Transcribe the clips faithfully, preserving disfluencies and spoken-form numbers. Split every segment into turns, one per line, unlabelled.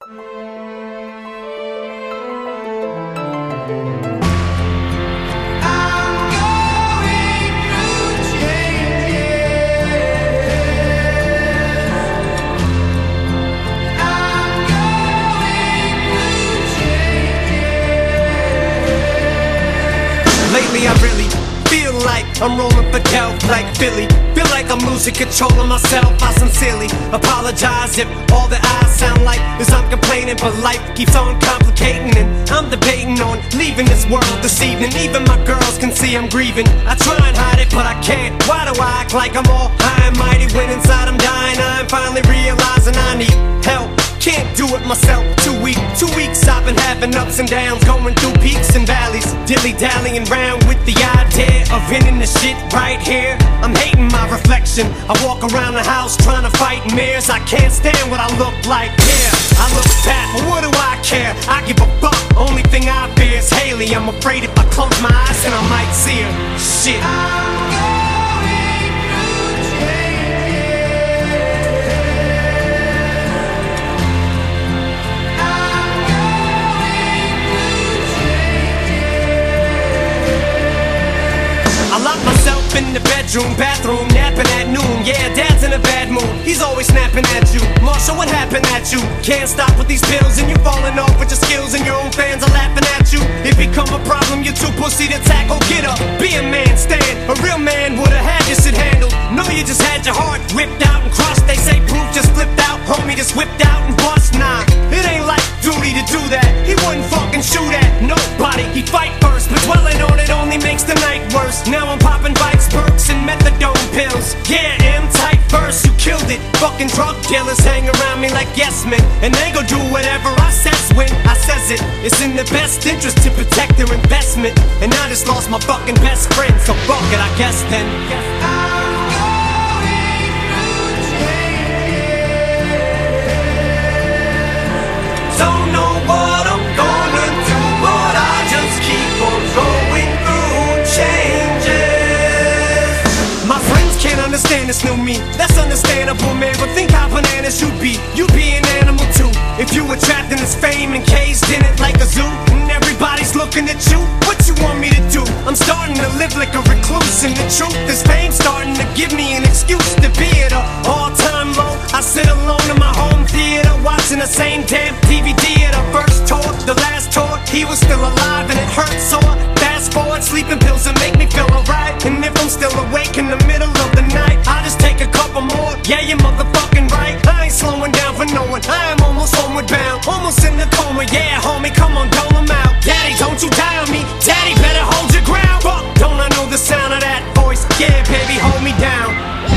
Lately I really feel like I'm rolling for delph like Philly. Feel like I'm losing control of myself. I sincerely apologize if all that I sound like is I'm complaining, but life keeps on complicating, and I'm debating on leaving this world this evening. Even my girls can see I'm grieving. I try and hide it, but I can't. Why do I act like I'm all high and mighty when inside I'm dying? I'm finally realizing I need help. Can't do it myself, too weak. Two weeks I've been having ups and downs, going through peaks and valleys, dilly dallying round with the idea of ending the shit right here. I'm hating my reflection. I walk around the house trying to fight mirrors. I can't stand what I look like. Yeah, I look fat, but what do I care? I give a fuck. Only thing I fear is Haley. I'm afraid if I close my eyes then I might see her. Shit. I lock myself in the bedroom, bathroom, napping at noon. Yeah, dad's in a bad mood, he's always snapping at you. Marshall, what happened at you? Can't stop with these pills and you falling off with your skills, and your own fans are laughing at you. It become a problem, you're too pussy to tackle. Get up, be a man, stand. A real man would've had this shit handled. No, you just had your heart ripped out and crushed. They say proof just flipped out, homie just whipped out and bust. Nah, it ain't like duty to do that. He wouldn't fucking shoot at nobody, he'd fight first. But dwelling on it only makes the night worse. Now I'm popping bikes, perks, and methadone pills. Yeah, M type verse, you killed it. Fucking drug dealers hang around me like yes men, and they go do whatever I says when I says it. It's in their best interest to protect their investment, and I just lost my fucking best friend, so fuck it, I guess then. Don't know what I'm gonna do, but I just keep on going through changes. My friends can't understand this new me, that's understandable, man. But think how bananas you'd be, you'd be an animal too. If you were trapped in this fame and caged in it like a zoo, and everybody's looking at you, what you want me to do? I'm starting to live like a recluse, and the truth is fame's starting to give me an excuse to be at a all-time low. I sit alone in my home theater, watching the same damn D V D at the first tour, the last tour. He was still alive and it hurt sore. Fast forward, sleeping pills that make me feel alright. And if I'm still awake in the middle of the night, I'll just take a couple more. Yeah, you're motherfucking right, I ain't slowing down for no one. I am almost homeward bound, almost in the coma. Yeah, homie, come on, dole 'em out. Daddy, don't you die on me. Daddy, better hold your ground. Fuck, don't I know the sound of that voice? Yeah, baby, hold me down.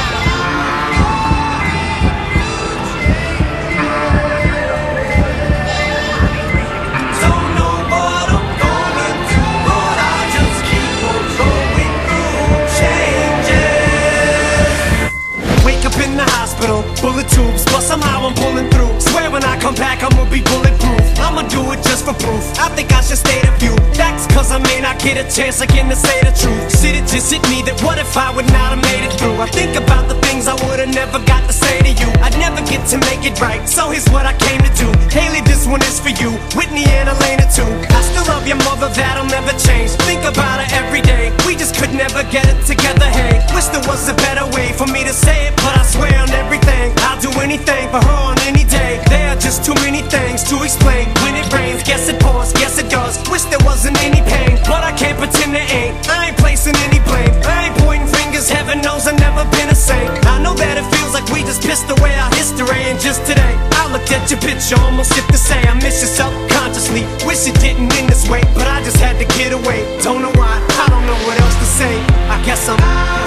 Bullet tubes, but somehow I'm pulling through. Swear when I come back I'ma be bulletproof. I'ma do it just for proof. I think I should state a few facts, cause I may not get a chance again to say the truth. Shit, it just hit me that what if I would not have made it through? I think about the things I would've never got to say to you. I'd never get to make it right, so here's what I came to do. Haley, this one is for you, Whitney and Elena too. I still love your mother, that'll never change. Think about her every day, we just could never get it together, hey. Wish there was a better way for me to say it, but I swear on everything I'll do anything for her on any day. There are just too many things to explain. When it rains, guess it pours, guess it does. Wish there wasn't any pain, but I can't pretend there ain't. I ain't placing any blame, I ain't pointing fingers, heaven knows I've never been a saint. I know that it feels like we just pissed away our history, and just today I looked at your picture, almost hit to say I miss you subconsciously. Wish it didn't end this way, but I just had to get away. Don't know why, I don't know what else to say. I guess I'm